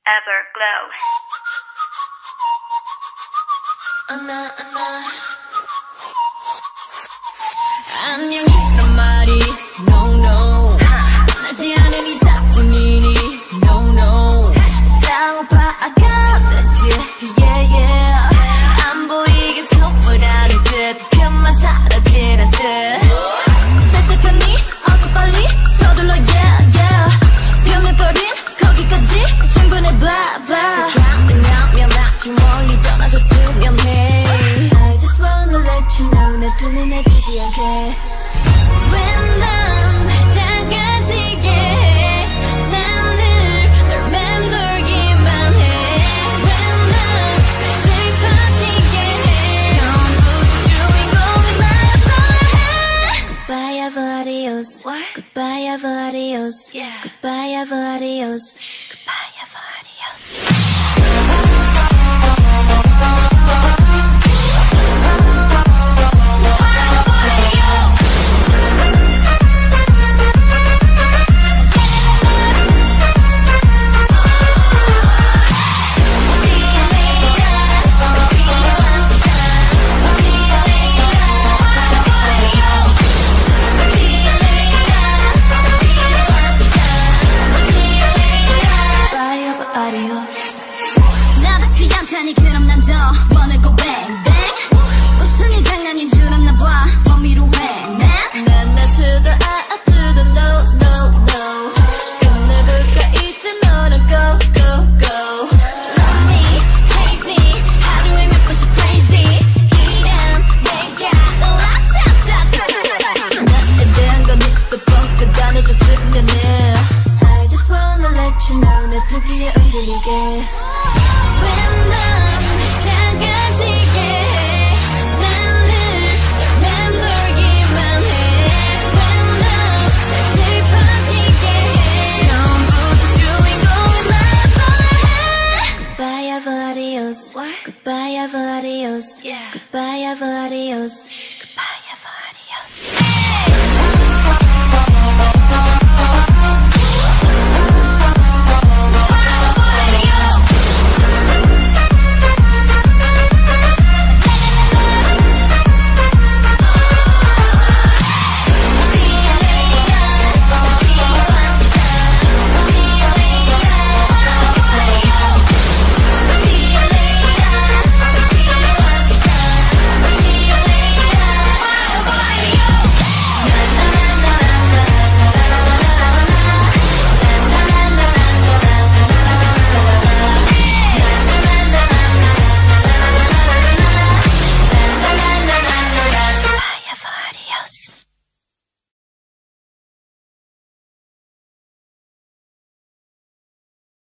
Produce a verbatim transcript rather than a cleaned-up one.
EVERGLOW. 안나 안나 안녕이란 말이 no no 날 대하는 이사뿐이니 no no 쌍파가 됐지 yeah yeah 안 보이게 속보라는 듯 그만 사라지는 듯 셀색하니 어서 빨리 서둘러 yeah yeah 벼명거린 거기까지 충분해 blah blah 그냥 아주 멀리 떠나줬으면 해 I just wanna let you know 내 두 눈에 띄지 않게 왜 난 작아지게 해 난 늘 널 맴돌기만 해 왜 난 슬퍼지게 해 전부 주인공은 나였어야 해 Goodbye ever adios Goodbye ever adios Goodbye ever adios Goodbye ever adios 그럼 난 더 원하고 bang bang 웃음이 장난인 줄 알았나 봐 머미로 해 man 난 나 to the I to the no no no 끝내볼까 이제 너는 go go go Love me hate me 하루에 몇 번씩 crazy 이런 내가 라타타타 나에 대한 건 또 뻥끗 안 해줬으면 해 I just wanna let you know 내 두 귀에 흔들리게 When 난 작아지게 해 난 늘 맴돌기만 해 When 난 슬퍼지게 해 전부 다 주인공은 나였어야 해 Goodbye ever adios Goodbye ever adios Goodbye ever adios